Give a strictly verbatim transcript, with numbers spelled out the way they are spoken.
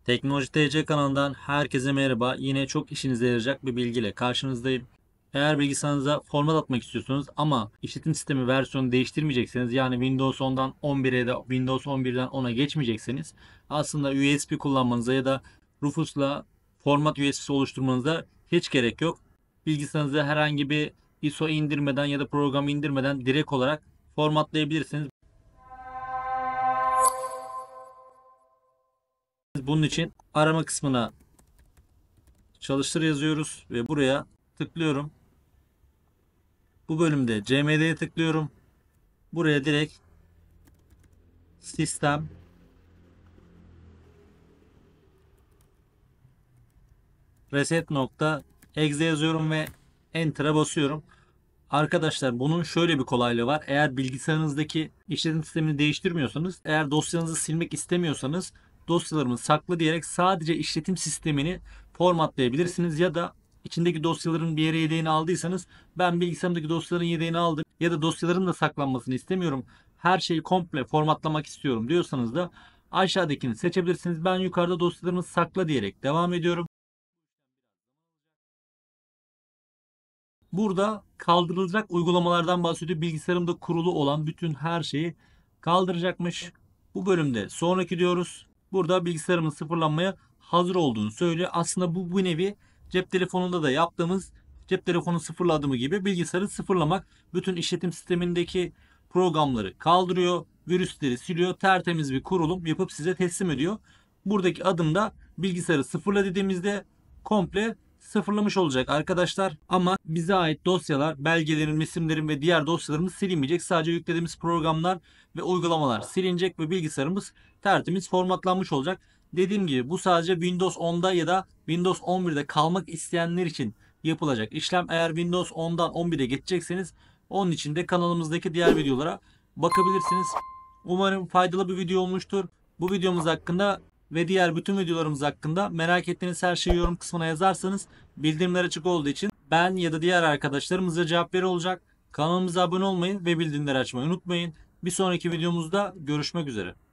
Teknoloji T C kanalından herkese merhaba. Yine çok işinize yarayacak bir bilgiyle karşınızdayım. Eğer bilgisayarınıza format atmak istiyorsunuz ama işletim sistemi versiyonu değiştirmeyecekseniz, yani Windows ondan on bire ya da Windows on birden ona geçmeyecekseniz, aslında U S B kullanmanıza ya da Rufus'la format U S B'si oluşturmanıza hiç gerek yok. Bilgisayarınıza herhangi bir I S O indirmeden ya da program indirmeden direkt olarak formatlayabilirsiniz. Bunun için arama kısmına çalıştır yazıyoruz ve buraya tıklıyorum. Bu bölümde C M D'ye tıklıyorum. Buraya direkt sistem reset.exe yazıyorum ve enter'a basıyorum. Arkadaşlar, bunun şöyle bir kolaylığı var. Eğer bilgisayarınızdaki işletim sistemini değiştirmiyorsanız, eğer dosyanızı silmek istemiyorsanız, dosyalarımı saklı diyerek sadece işletim sistemini formatlayabilirsiniz. Ya da içindeki dosyaların bir yere yedeğini aldıysanız, ben bilgisayarımdaki dosyaların yedeğini aldım ya da dosyaların da saklanmasını istemiyorum, her şeyi komple formatlamak istiyorum diyorsanız da aşağıdakini seçebilirsiniz. Ben yukarıda dosyalarımı sakla diyerek devam ediyorum. Burada kaldırılacak uygulamalardan bahsediyor. Bilgisayarımda kurulu olan bütün her şeyi kaldıracakmış. Bu bölümde sonraki diyoruz. Burada bilgisayarımın sıfırlanmaya hazır olduğunu söylüyor. Aslında bu bu nevi cep telefonunda da yaptığımız cep telefonu sıfırladığımı gibi bilgisayarı sıfırlamak. Bütün işletim sistemindeki programları kaldırıyor, virüsleri siliyor, tertemiz bir kurulum yapıp size teslim ediyor. Buradaki adımda bilgisayarı sıfırla dediğimizde komple sıfırlamış olacak arkadaşlar. Ama bize ait dosyalar, belgelerin, isimlerin ve diğer dosyalarımız silinmeyecek. Sadece yüklediğimiz programlar ve uygulamalar silinecek ve bilgisayarımız tertemiz formatlanmış olacak. Dediğim gibi bu sadece Windows onda ya da Windows on birde kalmak isteyenler için yapılacak işlem. Eğer Windows ondan on bire geçecekseniz, onun için de kanalımızdaki diğer videolara bakabilirsiniz. Umarım faydalı bir video olmuştur. Bu videomuz hakkında ve diğer bütün videolarımız hakkında merak ettiğiniz her şeyi yorum kısmına yazarsanız, bildirimler açık olduğu için ben ya da diğer arkadaşlarımıza cevap veri olacak. Kanalımıza abone olmayı ve bildirimleri açmayı unutmayın. Bir sonraki videomuzda görüşmek üzere.